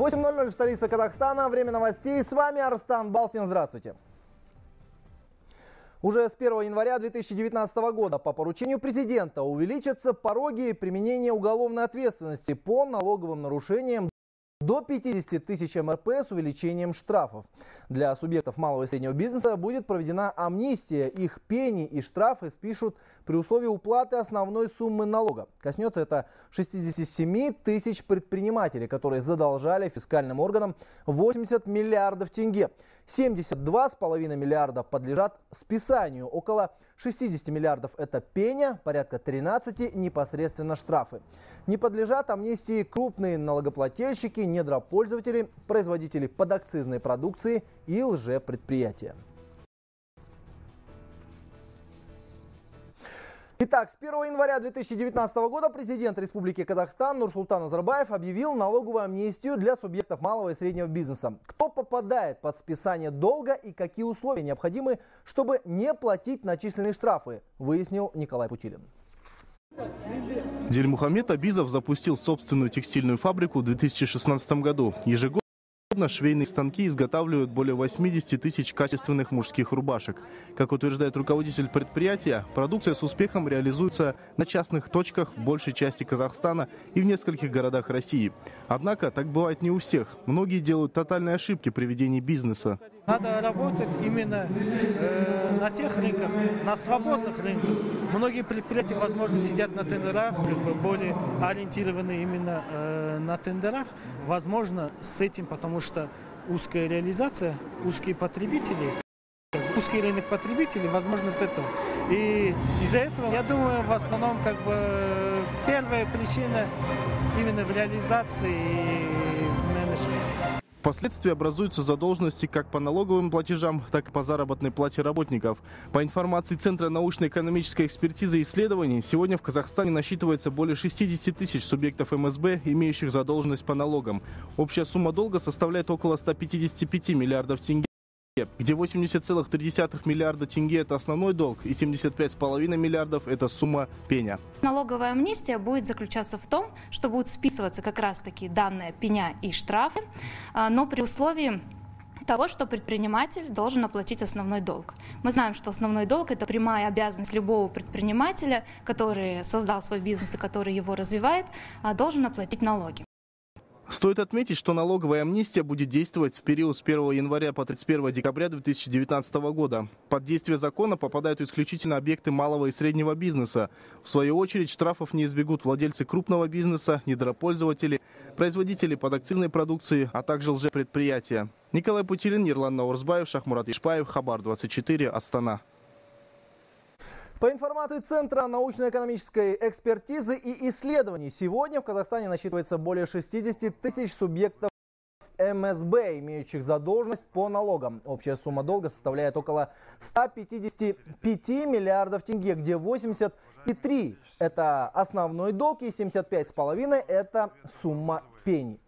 8:00 в столице Казахстана. Время новостей. С вами Арстан Балтин. Здравствуйте. Уже с 1 января 2019 года по поручению президента увеличатся пороги применения уголовной ответственности по налоговым нарушениям до 50 тысяч МРП с увеличением штрафов. Для субъектов малого и среднего бизнеса будет проведена амнистия. Их пени и штрафы спишут при условии уплаты основной суммы налога. Коснется это 67 тысяч предпринимателей, которые задолжали фискальным органам 80 миллиардов тенге. 72,5 миллиарда подлежат списанию. Около 60 миллиардов – это пеня, порядка 13 – непосредственно штрафы. Не подлежат амнистии крупные налогоплательщики, недропользователи, производители подакцизной продукции и лжепредприятия. Итак, с 1 января 2019 года президент Республики Казахстан Нурсултан Назарбаев объявил налоговую амнистию для субъектов малого и среднего бизнеса. Кто попадает под списание долга и какие условия необходимы, чтобы не платить начисленные штрафы, выяснил Николай Путилин. Дильмухамед Абизов запустил собственную текстильную фабрику в 2016 году. Ежегодно швейные станки изготавливают более 80 тысяч качественных мужских рубашек. Как утверждает руководитель предприятия, продукция с успехом реализуется на частных точках в большей части Казахстана и в нескольких городах России. Однако так бывает не у всех. Многие делают тотальные ошибки при ведении бизнеса. Надо работать именно на тех рынках, на свободных рынках. Многие предприятия, возможно, сидят на тендерах, более ориентированы именно на тендерах. Возможно, с этим, потому что узкая реализация, узкие потребители, узкий рынок потребителей, возможно, с этого. И из-за этого, я думаю, в основном, первая причина именно в реализации и в менеджменте. Впоследствии образуются задолженности как по налоговым платежам, так и по заработной плате работников. По информации Центра научно-экономической экспертизы и исследований, сегодня в Казахстане насчитывается более 60 тысяч субъектов МСБ, имеющих задолженность по налогам. Общая сумма долга составляет около 155 миллиардов тенге, где 80,3 миллиарда тенге – это основной долг, и 75,5 миллиардов – это сумма пеня. Налоговая амнистия будет заключаться в том, что будут списываться как раз-таки данные пеня и штрафы, но при условии того, что предприниматель должен оплатить основной долг. Мы знаем, что основной долг – это прямая обязанность любого предпринимателя, который создал свой бизнес и который его развивает, должен оплатить налоги. Стоит отметить, что налоговая амнистия будет действовать в период с 1 января по 31 декабря 2019 года. Под действие закона попадают исключительно объекты малого и среднего бизнеса. В свою очередь, штрафов не избегут владельцы крупного бизнеса, недропользователи, производители подакцизной продукции, а также лжепредприятия. Николай Путилин, Ерлан Наурзбаев, Шахмурат Ишпаев, Хабар 24, Астана. По информации Центра научно-экономической экспертизы и исследований, сегодня в Казахстане насчитывается более 60 тысяч субъектов МСБ, имеющих задолженность по налогам. Общая сумма долга составляет около 155 миллиардов тенге, где 83 – это основной долг и 75,5 – это сумма пени.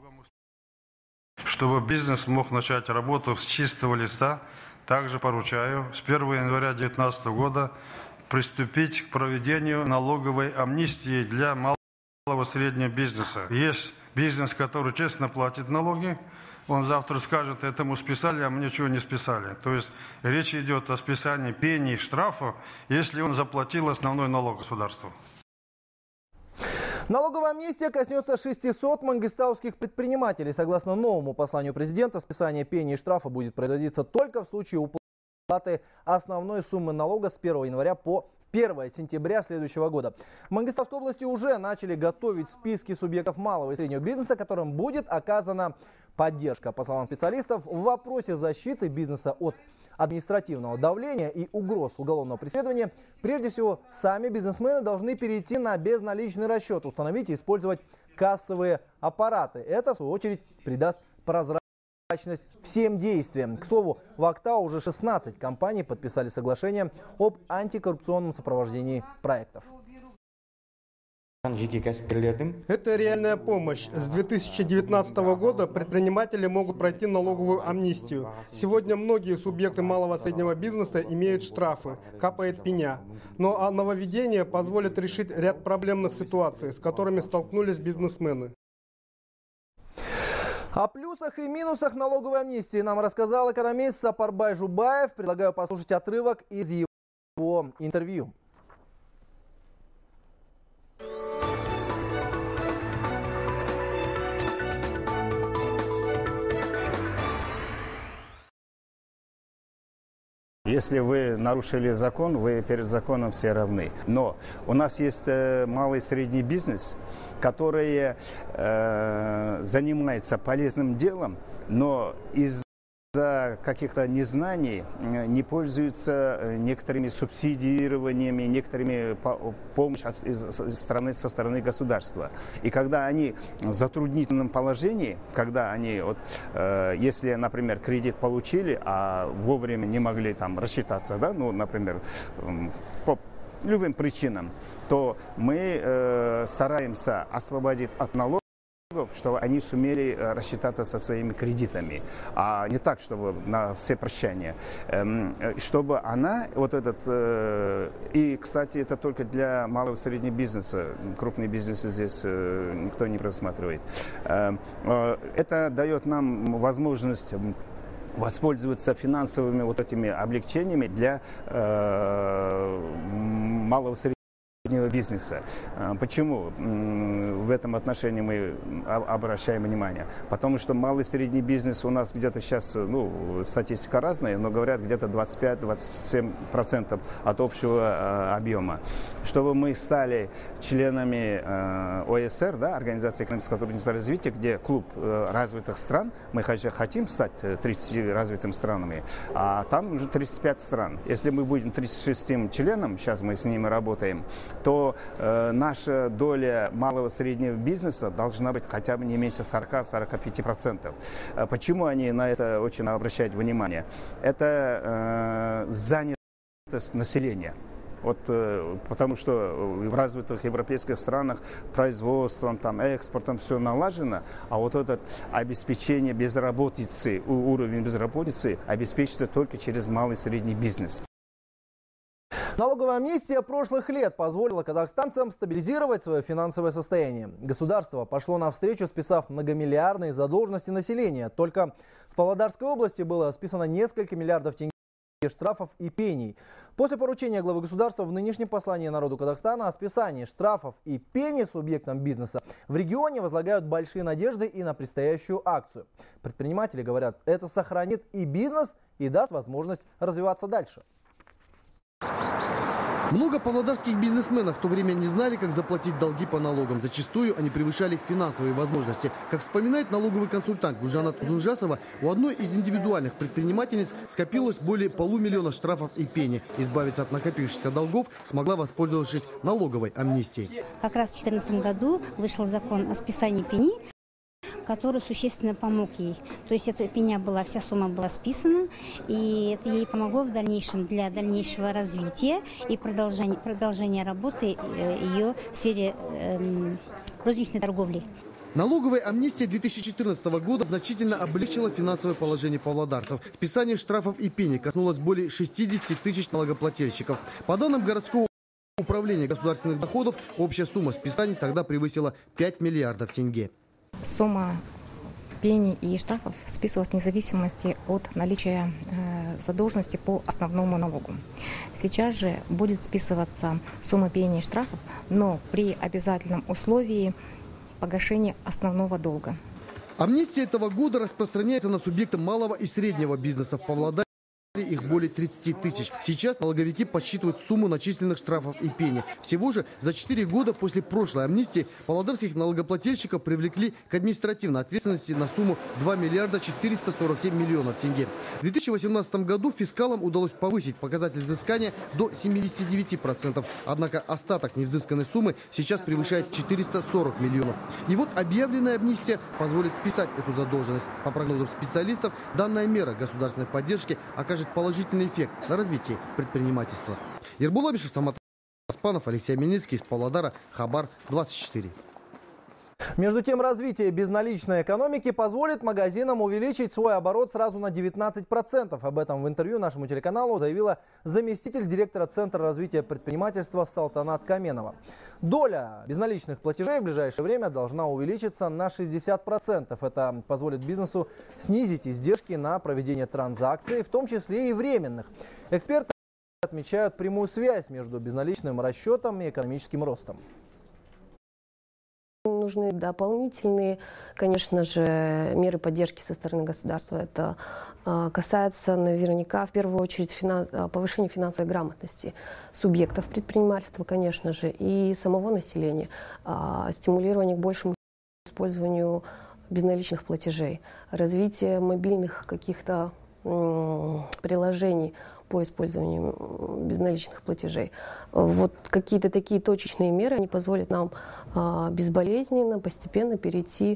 Чтобы бизнес мог начать работу с чистого листа, также поручаю с 1 января 2019 года приступить к проведению налоговой амнистии для малого и среднего бизнеса. Есть бизнес, который честно платит налоги, он завтра скажет, этому списали, а мне чего не списали. То есть речь идет о списании пени и штрафа, если он заплатил основной налог государству. Налоговая амнистия коснется 600 мангистауских предпринимателей. Согласно новому посланию президента, списание пени и штрафа будет производиться только в случае уплаты основной суммы налога с 1 января по 1 сентября следующего года. В Мангистауской области уже начали готовить списки субъектов малого и среднего бизнеса, которым будет оказана поддержка. По словам специалистов, в вопросе защиты бизнеса от административного давления и угроз уголовного преследования, прежде всего, сами бизнесмены должны перейти на безналичный расчет, установить и использовать кассовые аппараты. Это, в свою очередь, придаст прозрачность всем действиям. К слову, в Актау уже 16 компаний подписали соглашение об антикоррупционном сопровождении проектов. Это реальная помощь. С 2019 года предприниматели могут пройти налоговую амнистию. Сегодня многие субъекты малого и среднего бизнеса имеют штрафы, капает пеня. Но нововведение позволит решить ряд проблемных ситуаций, с которыми столкнулись бизнесмены. О плюсах и минусах налоговой амнистии нам рассказал экономист Сапарбай Жубаев. Предлагаю послушать отрывок из его интервью. Если вы нарушили закон, вы перед законом все равны. Но у нас есть малый и средний бизнес, который занимается полезным делом, но из-за каких-то незнаний не пользуются некоторыми субсидированиями, некоторыми помощью со стороны государства. И когда они в затруднительном положении, когда они, если, например, кредит получили, а вовремя не могли там рассчитаться, да, ну, например, по любым причинам, то мы стараемся освободить от налогов, чтобы они сумели рассчитаться со своими кредитами, а не так, чтобы на все прощания. Чтобы она, и, кстати, это только для малого и среднего бизнеса, крупный бизнес здесь никто не рассматривает. Это дает нам возможность воспользоваться финансовыми этими облегчениями для малого и среднего бизнеса. Почему в этом отношении мы обращаем внимание? Потому что малый и средний бизнес у нас где-то сейчас, статистика разная, но говорят где-то 25-27% от общего объема. Чтобы мы стали членами ОСР, да, Организации экономического сотрудничества и развития, где клуб развитых стран, мы хотим стать 30 развитыми странами, а там уже 35 стран. Если мы будем 36 членом, сейчас мы с ними работаем, то наша доля малого и среднего бизнеса должна быть хотя бы не меньше 40-45%. Почему они на это очень обращают внимание? Это занятость населения. Потому что в развитых европейских странах производством, экспортом все налажено, а это обеспечение безработицы, уровень безработицы обеспечится только через малый и средний бизнес. Налоговая амнистия прошлых лет позволила казахстанцам стабилизировать свое финансовое состояние. Государство пошло навстречу, списав многомиллиардные задолженности населения. Только в Павлодарской области было списано несколько миллиардов тенге штрафов и пений. После поручения главы государства в нынешнем послании народу Казахстана о списании штрафов и пений субъектам бизнеса в регионе возлагают большие надежды и на предстоящую акцию. Предприниматели говорят, это сохранит и бизнес, и даст возможность развиваться дальше. Много павлодарских бизнесменов в то время не знали, как заплатить долги по налогам. Зачастую они превышали их финансовые возможности. Как вспоминает налоговый консультант Гульжанат Узунжасова, у одной из индивидуальных предпринимательниц скопилось более 500 000 штрафов и пени. Избавиться от накопившихся долгов смогла, воспользовавшись налоговой амнистией. Как раз в 2014 году вышел закон о списании пени, который существенно помог ей. То есть эта пеня была, вся сумма была списана, и это ей помогло в дальнейшем для дальнейшего развития и продолжения работы ее в сфере розничной торговли. Налоговая амнистия 2014 года значительно облегчила финансовое положение павлодарцев. Списание штрафов и пени коснулось более 60 000 налогоплательщиков. По данным городского управления государственных доходов, общая сумма списаний тогда превысила 5 миллиардов тенге. Сумма пений и штрафов списывалась в зависимости от наличия задолженности по основному налогу. Сейчас же будет списываться сумма пений и штрафов, но при обязательном условии погашения основного долга. Амнистия этого года распространяется на субъекты малого и среднего бизнеса в Павлодаре. Их более 30 000. Сейчас налоговики подсчитывают сумму начисленных штрафов и пени. Всего же за 4 года после прошлой амнистии павлодарских налогоплательщиков привлекли к административной ответственности на сумму 2 миллиарда 447 миллионов тенге. В 2018 году фискалам удалось повысить показатель взыскания до 79%. Однако остаток невзысканной суммы сейчас превышает 440 миллионов. И вот объявленная амнистия позволит списать эту задолженность. По прогнозам специалистов, данная мера государственной поддержки окажет положительный эффект на развитие предпринимательства. Ербул Абишев, Самат Аспанов, Алексей Миницкий из Павлодара, Хабар 24. Между тем, развитие безналичной экономики позволит магазинам увеличить свой оборот сразу на 19%. Об этом в интервью нашему телеканалу заявила заместитель директора Центра развития предпринимательства Салтанат Каменова. Доля безналичных платежей в ближайшее время должна увеличиться на 60%. Это позволит бизнесу снизить издержки на проведение транзакций, в том числе и временных. Эксперты отмечают прямую связь между безналичным расчетом и экономическим ростом. Нужны дополнительные, конечно же, меры поддержки со стороны государства. Это касается наверняка в первую очередь повышения финансовой грамотности субъектов предпринимательства, конечно же, и самого населения, стимулирование к большему использованию безналичных платежей, развитие мобильных каких-то приложений по использованию безналичных платежей. Вот какие-то такие точечные меры, они позволят нам безболезненно, постепенно перейти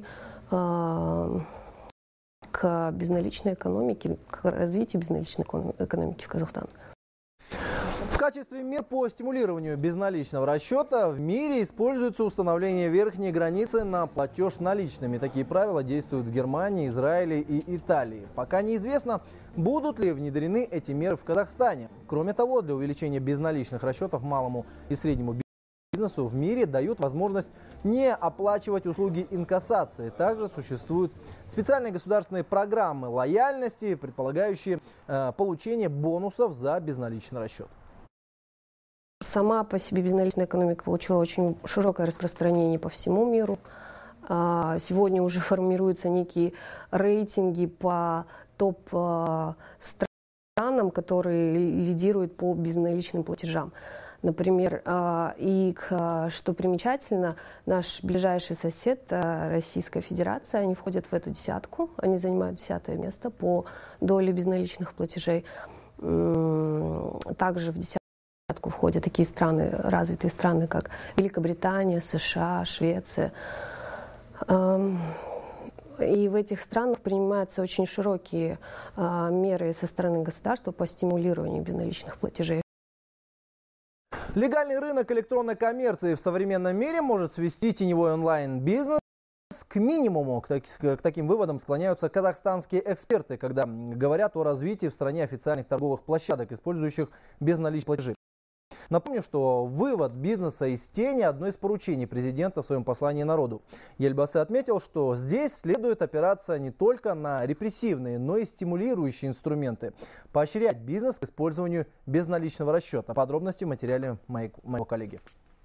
к безналичной экономике, к развитию безналичной экономики в Казахстане. В качестве мер по стимулированию безналичного расчета в мире используется установление верхней границы на платеж наличными. Такие правила действуют в Германии, Израиле и Италии. Пока неизвестно, будут ли внедрены эти меры в Казахстане. Кроме того, для увеличения безналичных расчетов малому и среднему бизнесу в мире дают возможность не оплачивать услуги инкассации. Также существуют специальные государственные программы лояльности, предполагающие получение бонусов за безналичный расчет. Сама по себе безналичная экономика получила очень широкое распространение по всему миру. Сегодня уже формируются некие рейтинги по топ-странам, которые лидируют по безналичным платежам. Например, что примечательно, наш ближайший сосед, Российская Федерация, они входят в эту десятку, они занимают 10-е место по доле безналичных платежей. Также в десятку входят такие страны, развитые страны, как Великобритания, США, Швеция. И в этих странах принимаются очень широкие меры со стороны государства по стимулированию безналичных платежей. Легальный рынок электронной коммерции в современном мире может свести теневой онлайн-бизнес к минимуму. К таким выводам склоняются казахстанские эксперты, когда говорят о развитии в стране официальных торговых площадок, использующих безналичные платежи. Напомню, что вывод бизнеса из тени – одно из поручений президента в своем послании народу. Ельбасы отметил, что здесь следует опираться не только на репрессивные, но и стимулирующие инструменты. Поощрять бизнес к использованию безналичного расчета. Подробности в материале моего коллеги.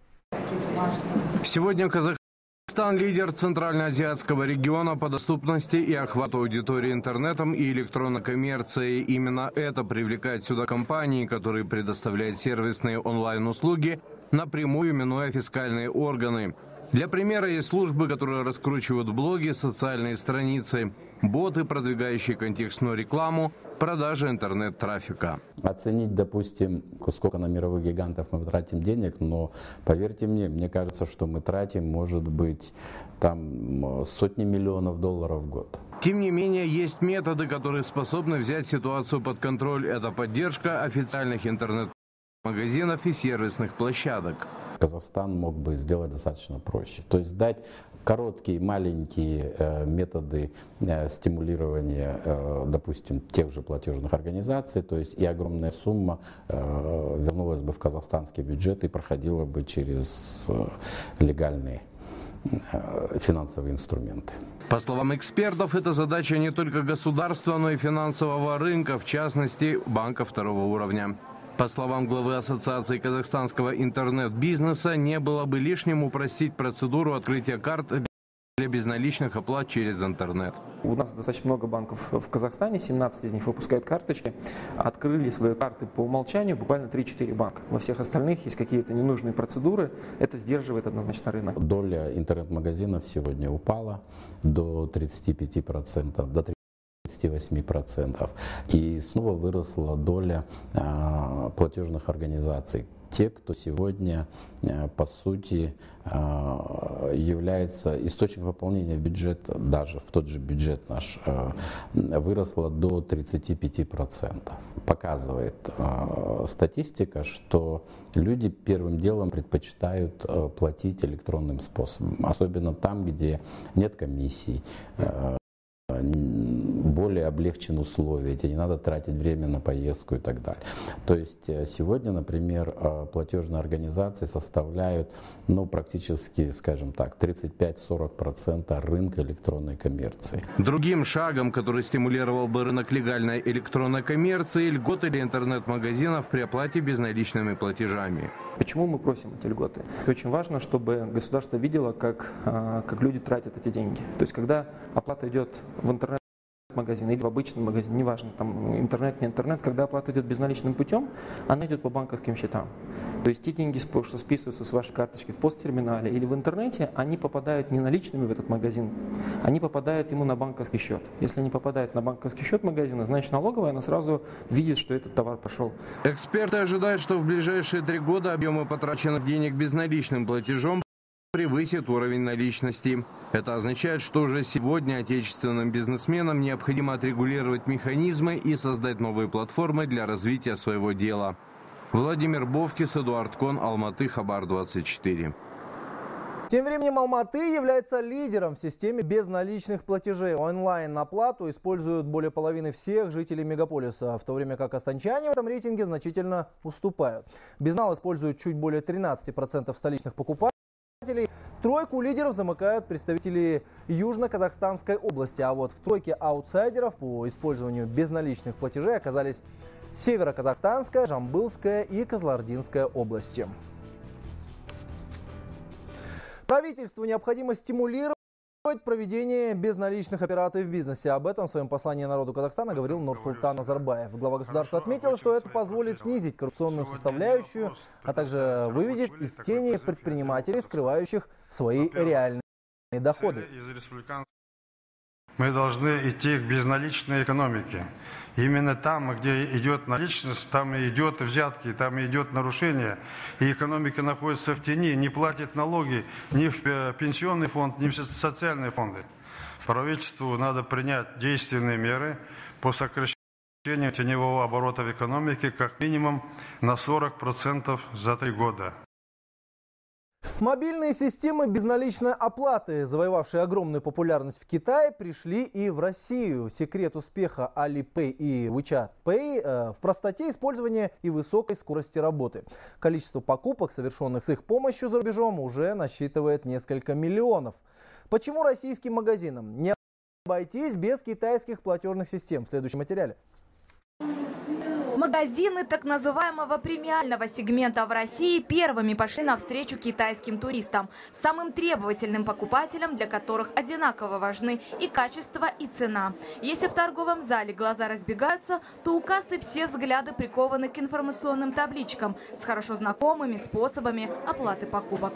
Сегодня Казахстан лидер Центральноазиатского региона по доступности и охвату аудитории интернетом и электронной коммерцией. Именно это привлекает сюда компании, которые предоставляют сервисные онлайн-услуги, напрямую минуя фискальные органы. Для примера есть службы, которые раскручивают блоги, социальные страницы, боты, продвигающие контекстную рекламу, продажа интернет-трафика. Оценить, допустим, сколько на мировых гигантов мы тратим денег, но поверьте мне кажется, что мы тратим, может быть, там сотни миллионов долларов в год. Тем не менее, есть методы, которые способны взять ситуацию под контроль. Это поддержка официальных интернет-магазинов и сервисных площадок. Казахстан мог бы сделать достаточно проще. То есть дать короткие, маленькие методы стимулирования, допустим, тех же платежных организаций, то есть и огромная сумма вернулась бы в казахстанский бюджет и проходила бы через легальные финансовые инструменты. По словам экспертов, это задача не только государства, но и финансового рынка, в частности, банков второго уровня. По словам главы Ассоциации казахстанского интернет-бизнеса, не было бы лишним упростить процедуру открытия карт для безналичных оплат через интернет. У нас достаточно много банков в Казахстане, 17 из них выпускают карточки. Открыли свои карты по умолчанию буквально 3-4 банка. Во всех остальных есть какие-то ненужные процедуры. Это сдерживает однозначно рынок. Доля интернет-магазинов сегодня упала до 35%, до 28%. И снова выросла доля платежных организаций. Те, кто сегодня, по сути, является источником пополнения бюджета, даже в тот же бюджет наш, выросла до 35%. Показывает статистика, что люди первым делом предпочитают платить электронным способом, особенно там, где нет комиссий, более облегчены условия, тебе не надо тратить время на поездку и так далее. То есть сегодня, например, платежные организации составляют, практически, скажем так, 35-40% рынка электронной коммерции. Другим шагом, который стимулировал бы рынок легальной электронной коммерции, льготы для интернет-магазинов при оплате безналичными платежами. Почему мы просим эти льготы? И очень важно, чтобы государство видело, как люди тратят эти деньги. То есть, когда оплата идет в интернет-магазин или в обычный магазин, неважно, там интернет, не интернет, когда оплата идет безналичным путем, она идет по банковским счетам. То есть те деньги, что списываются с вашей карточки в посттерминале или в интернете, они попадают не наличными в этот магазин, они попадают ему на банковский счет. Если они попадают на банковский счет магазина, значит налоговая, она сразу видит, что этот товар пошел. Эксперты ожидают, что в ближайшие 3 года объемы потраченных денег безналичным платежом превысит уровень наличности. Это означает, что уже сегодня отечественным бизнесменам необходимо отрегулировать механизмы и создать новые платформы для развития своего дела. Владимир Бовкис, Эдуард Кон, Алматы, Хабар 24. Тем временем Алматы является лидером в системе безналичных платежей. Онлайн-оплату используют более половины всех жителей мегаполиса, в то время как астанчане в этом рейтинге значительно уступают. Безнал используют чуть более 13% столичных покупателей. Тройку лидеров замыкают представители Южно-Казахстанской области, а вот в тройке аутсайдеров по использованию безналичных платежей оказались Северо-Казахстанская, Жамбылская и Кызылординская области. Правительству необходимо стимулировать проведение безналичных операций в бизнесе. Об этом в своем послании народу Казахстана говорил Нурсултан Назарбаев. Глава государства отметил, что это позволит снизить коррупционную составляющую, а также выведет из тени предпринимателей, скрывающих свои реальные доходы. Мы должны идти к безналичной экономике. Именно там, где идет наличность, там и идет взятки, там и идет нарушение. И экономика находится в тени, не платит налоги ни в пенсионный фонд, ни в социальные фонды. Правительству надо принять действенные меры по сокращению теневого оборота в экономике как минимум на 40% за 3 года. Мобильные системы безналичной оплаты, завоевавшие огромную популярность в Китае, пришли и в Россию. Секрет успеха Alipay и WeChat Pay в простоте использования и высокой скорости работы. Количество покупок, совершенных с их помощью за рубежом, уже насчитывает несколько миллионов. Почему российским магазинам не обойтись без китайских платежных систем? В следующем материале. Магазины так называемого премиального сегмента в России первыми пошли навстречу китайским туристам, самым требовательным покупателям, для которых одинаково важны и качество, и цена. Если в торговом зале глаза разбегаются, то у кассы все взгляды прикованы к информационным табличкам с хорошо знакомыми способами оплаты покупок.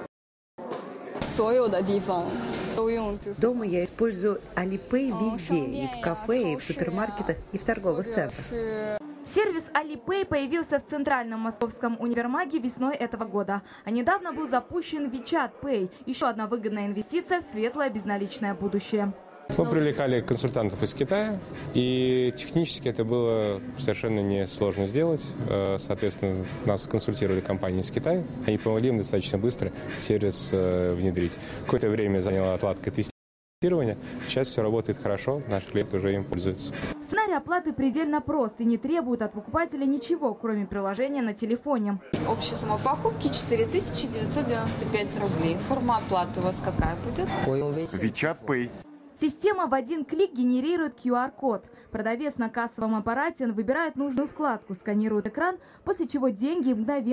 Дома я использую Alipay везде, и в кафе, и в супермаркетах, и в торговых центрах. Сервис Alipay появился в Центральном Московском универмаге весной этого года. А недавно был запущен WeChat Pay – еще одна выгодная инвестиция в светлое безналичное будущее. Мы привлекали консультантов из Китая, и технически это было совершенно несложно сделать. Соответственно, нас консультировали компании из Китая, они помогли им достаточно быстро сервис внедрить. Какое-то время заняла отладка тестирования, сейчас все работает хорошо, наши клиенты уже им пользуются. Сценарий оплаты предельно прост и не требует от покупателя ничего, кроме приложения на телефоне. Общая сумма покупки 4995 рублей. Форма оплаты у вас какая будет? WeChat Pay. Система в один клик генерирует QR-код. Продавец на кассовом аппарате выбирает нужную вкладку, сканирует экран, после чего деньги мгновенно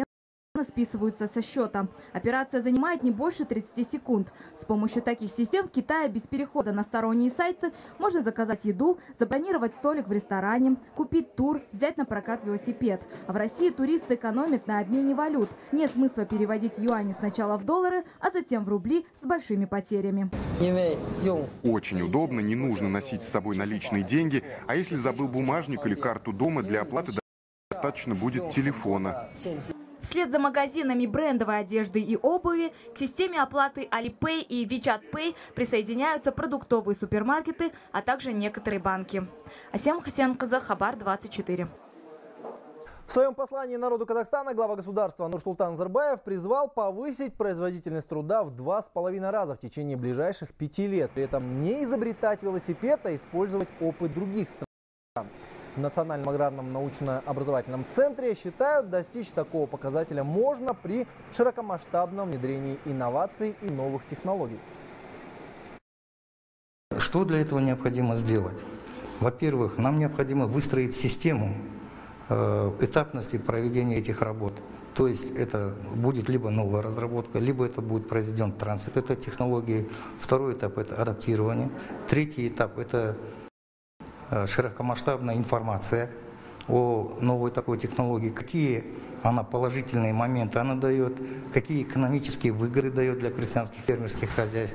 списываются со счета. Операция занимает не больше 30 секунд. С помощью таких систем в Китае без перехода на сторонние сайты можно заказать еду, забронировать столик в ресторане, купить тур, взять на прокат велосипед. А в России туристы экономят на обмене валют. Нет смысла переводить юани сначала в доллары, а затем в рубли с большими потерями. Очень удобно, не нужно носить с собой наличные деньги, а если забыл бумажник или карту дома, для оплаты достаточно будет телефона. Вслед за магазинами брендовой одежды и обуви к системе оплаты Alipay и WeChat Pay присоединяются продуктовые супермаркеты, а также некоторые банки. Асем Хасенкызы, Хабар 24. В своем послании народу Казахстана глава государства Нурсултан Назарбаев призвал повысить производительность труда в 2,5 раза в течение ближайших 5 лет. При этом не изобретать велосипед, а использовать опыт других стран. В Национальном аграрном научно-образовательном центре считают, достичь такого показателя можно при широкомасштабном внедрении инноваций и новых технологий. Что для этого необходимо сделать? Во-первых, нам необходимо выстроить систему этапности проведения этих работ. То есть это будет либо новая разработка, либо это будет произведен трансфер этой технологии. Второй этап – это адаптирование. Третий этап – это широкомасштабная информация о новой такой технологии, какие она положительные моменты она дает, какие экономические выгоды дает для крестьянских фермерских хозяйств.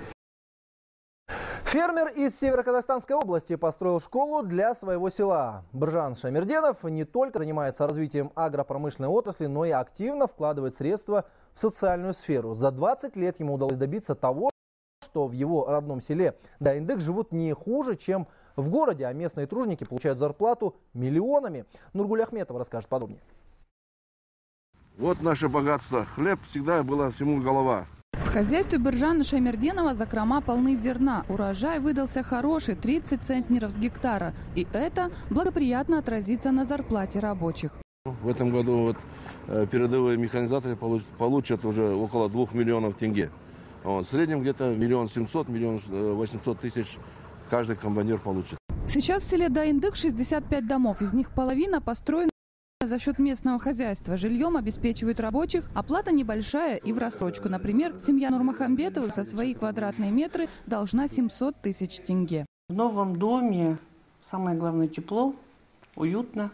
Фермер из Северо-Казахстанской области построил школу для своего села. Биржан Шаймерденов не только занимается развитием агропромышленной отрасли, но и активно вкладывает средства в социальную сферу. За 20 лет ему удалось добиться того, что в его родном селе Дайындык живут не хуже, чем в городе, а местные тружники получают зарплату миллионами. Нургуль Ахметова расскажет подробнее. Вот наше богатство. Хлеб всегда была всему голова. В хозяйстве Биржана Шаймерденова закрома полны зерна. Урожай выдался хороший – 30 центнеров с гектара. И это благоприятно отразится на зарплате рабочих. В этом году передовые механизаторы получат уже около 2 миллионов тенге. В среднем где-то 1 700 000 – 1 800 000 каждый комбайнер получит. Сейчас в селе Дайындык 65 домов. Из них половина построена за счет местного хозяйства. Жильем обеспечивают рабочих. Оплата небольшая и в рассрочку. Например, семья Нурмахамбетовых за свои квадратные метры должна 700 000 тенге. В новом доме самое главное тепло, уютно.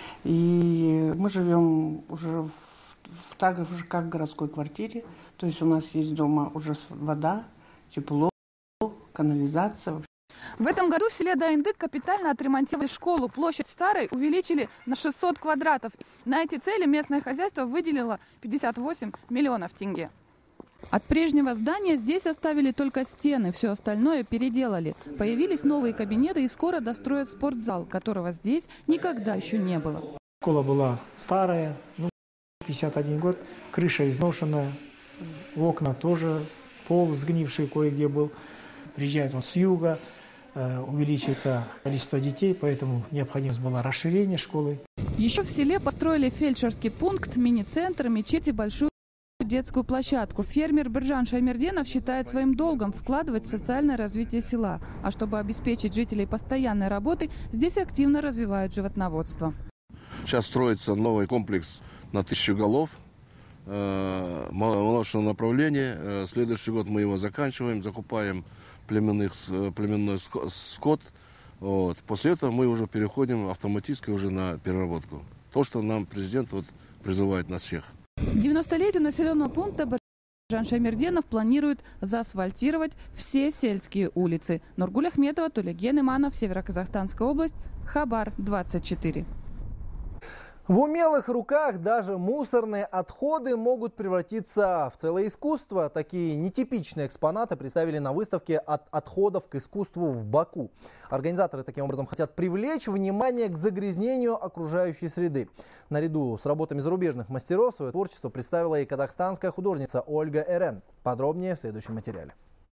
И мы живем уже так же, как в городской квартире. То есть у нас есть дома уже вода, тепло, канализация. В этом году в селе Дайындык капитально отремонтировали школу. Площадь старой увеличили на 600 квадратов. На эти цели местное хозяйство выделило 58 миллионов тенге. От прежнего здания здесь оставили только стены, все остальное переделали. Появились новые кабинеты и скоро достроят спортзал, которого здесь никогда еще не было. Школа была старая, 51 год, крыша изношенная, окна тоже, пол сгнивший кое-где был. Приезжает он с юга, увеличится количество детей, поэтому необходимость была расширение школы. Еще в селе построили фельдшерский пункт, мини-центр, мечеть и большую детскую площадку. Фермер Биржан Шаймерденов считает своим долгом вкладывать в социальное развитие села. А чтобы обеспечить жителей постоянной работой, здесь активно развивают животноводство. Сейчас строится новый комплекс на 1000 голов молочного направления. Следующий год мы его заканчиваем, закупаем племенной скот. После этого мы уже переходим автоматически уже на переработку. То, что нам президент призывает нас всех. 90-летию населенного пункта Биржан Шаймерденов планирует заасфальтировать все сельские улицы. Нургуль Ахметова, Тулеген Иманов, Северо-Казахстанская область, Хабар 24. В умелых руках даже мусорные отходы могут превратиться в целое искусство. Такие нетипичные экспонаты представили на выставке «От отходов к искусству» в Баку. Организаторы таким образом хотят привлечь внимание к загрязнению окружающей среды. Наряду с работами зарубежных мастеров свое творчество представила и казахстанская художница Ольга Эрен. Подробнее в следующем материале.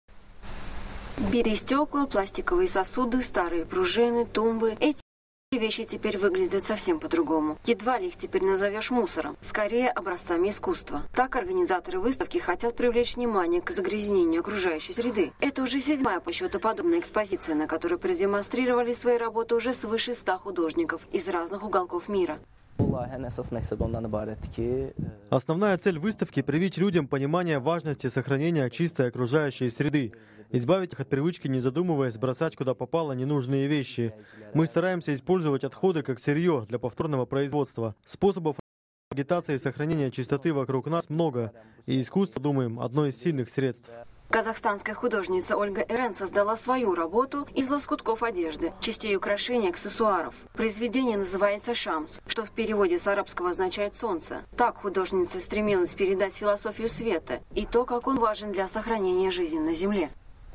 Битые стекла, пластиковые сосуды, старые пружины, тумбы. Эти вещи теперь выглядят совсем по-другому. Едва ли их теперь назовешь мусором, скорее образцами искусства. Так организаторы выставки хотят привлечь внимание к загрязнению окружающей среды. Это уже 7-я по счету подобная экспозиция, на которой продемонстрировали свои работы уже свыше 100 художников из разных уголков мира. Основная цель выставки – привить людям понимание важности сохранения чистой окружающей среды, избавить их от привычки, не задумываясь, бросать куда попало ненужные вещи. Мы стараемся использовать отходы как сырье для повторного производства. Способов агитации и сохранения чистоты вокруг нас много, и искусство, думаем, одно из сильных средств. Казахстанская художница Ольга Эрен создала свою работу из лоскутков одежды, частей украшений, аксессуаров. Произведение называется «Шамс», что в переводе с арабского означает «солнце». Так художница стремилась передать философию света и то, как он важен для сохранения жизни на Земле.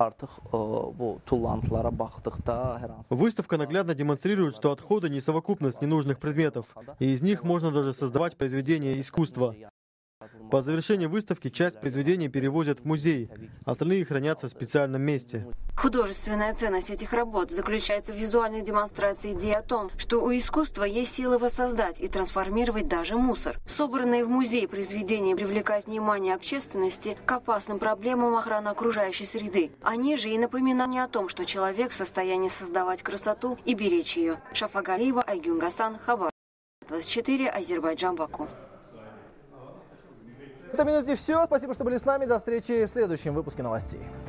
Выставка наглядно демонстрирует, что отходы не совокупность ненужных предметов, и из них можно даже создавать произведения искусства. По завершении выставки часть произведений перевозят в музей, остальные хранятся в специальном месте. Художественная ценность этих работ заключается в визуальной демонстрации идеи о том, что у искусства есть сила воссоздать и трансформировать даже мусор. Собранные в музее произведения привлекают внимание общественности к опасным проблемам охраны окружающей среды. Они же и напоминание о том, что человек в состоянии создавать красоту и беречь ее. Шафа Галиева, Айгюн Гасан, Хабар 24, Азербайджан, Баку. В этой минуте все. Спасибо, что были с нами. До встречи в следующем выпуске новостей.